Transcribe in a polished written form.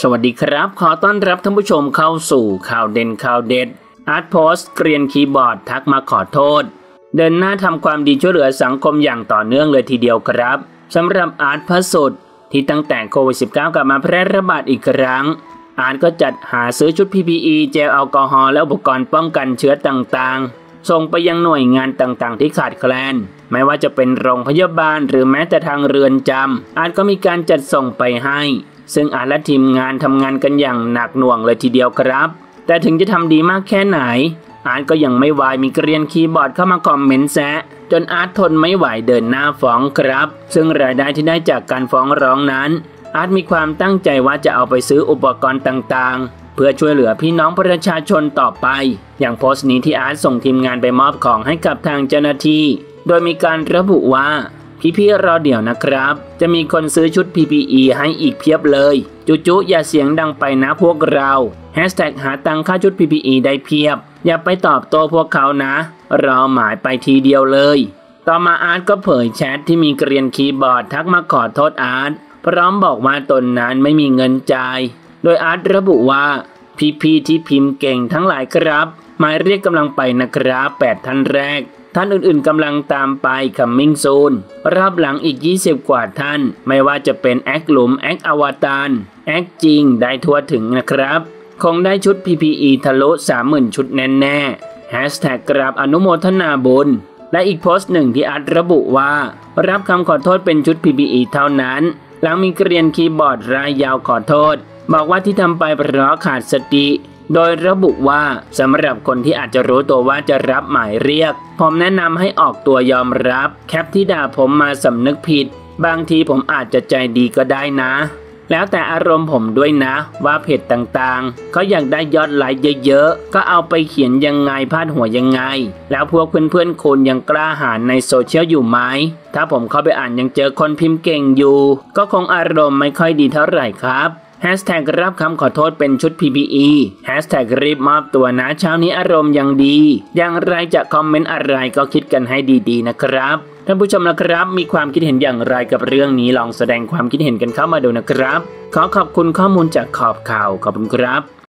สวัสดีครับขอต้อนรับท่านผู้ชมเข้าสู่ข่าวเด่นข่าวเด็ดอาร์ตโพสต์เกรียนคีย์บอร์ดทักมาขอโทษเดินหน้าทำความดีช่วยเหลือสังคมอย่างต่อเนื่องเลยทีเดียวครับสำหรับอาร์ตพระสุดที่ตั้งแต่โควิด -19 กลับมาแพร่ระบาดอีกครั้งอาร์ตก็จัดหาซื้อชุด PPE เจลแอลกอฮอล์และอุปกรณ์ป้องกันเชื้อต่างๆส่งไปยังหน่วยงานต่างๆที่ขาดแคลนไม่ว่าจะเป็นโรงพยาบาลหรือแม้แต่ทางเรือนจำอาร์ตก็มีการจัดส่งไปให้ซึ่งอาร์ตและทีมงานทำงานกันอย่างหนักหน่วงเลยทีเดียวครับแต่ถึงจะทำดีมากแค่ไหนอาร์ตก็ยังไม่วายมีเกรียนคีย์บอร์ดเข้ามาคอมเมนต์แซะจนอาร์ตทนไม่ไหวเดินหน้าฟ้องครับซึ่งรายได้ที่ได้จากการฟ้องร้องนั้นอาร์ตมีความตั้งใจว่าจะเอาไปซื้ออุปกรณ์ต่างๆเพื่อช่วยเหลือพี่น้องประชาชนต่อไปอย่างโพสต์นี้ที่อาร์ตส่งทีมงานไปมอบของให้กับทางเจ้าหน้าที่โดยมีการระบุว่าพี่ๆรอเดี๋ยวนะครับจะมีคนซื้อชุด PPE ให้อีกเพียบเลยจุๆอย่าเสียงดังไปนะพวกเราแฮชแท็กหาตังค่าชุด PPE ได้เพียบอย่าไปตอบโต้พวกเขานะรอหมายไปทีเดียวเลยต่อมาอาร์ตก็เผยแชทที่มีเกรียนคีย์บอร์ดทักมาขอโทษอาร์ตพร้อมบอกว่าตนนั้นไม่มีเงินจ่ายโดยอาร์ตระบุว่าพี่ๆที่พิมพ์เก่งทั้งหลายครับหมายเรียกกำลังไปนะครับ8ท่านแรกท่านอื่นๆกำลังตามไป coming soon รอบหลังอีก20กว่าท่านไม่ว่าจะเป็นแอคหลุมแอคอวตารแอคจริงได้ทั่วถึงนะครับคงได้ชุด PPE ทะลุ 30,000 ชุดแน่ๆแฮชแท็กกราบอนุโมทนาบุญและอีกโพสต์หนึ่งที่อาร์ตระบุว่ารับคำขอโทษเป็นชุด PPE เท่านั้นหลังมีเกรียนคีย์บอร์ดรายยาวขอโทษบอกว่าที่ทำไปเพราะขาดสติโดยระบุว่าสำหรับคนที่อาจจะรู้ตัวว่าจะรับหมายเรียกผมแนะนำให้ออกตัวยอมรับแคปที่ด่าผมมาสำนึกผิดบางทีผมอาจจะใจดีก็ได้นะแล้วแต่อารมณ์ผมด้วยนะว่าเพจต่างๆเขาอยากได้ยอดไลค์เยอะๆก็เอาไปเขียนยังไงพาดหัวยังไงแล้วพวกเพื่อนๆคุณยังกล้าหาญในโซเชียลอยู่ไหมถ้าผมเข้าไปอ่านยังเจอคนพิมพ์เก่งอยู่ก็คงอารมณ์ไม่ค่อยดีเท่าไหร่ครับแฮชแท็กรับคำขอโทษเป็นชุด PPE แฮชแท็กรีบมอบตัวนะเช้านี้อารมณ์ยังดีอย่างไรจะคอมเมนต์อะไรก็คิดกันให้ดีๆนะครับท่านผู้ชมนะครับมีความคิดเห็นอย่างไรกับเรื่องนี้ลองแสดงความคิดเห็นกันเข้ามาดูนะครับขอขอบคุณข้อมูลจากขอบข่าวขอบคุณครับ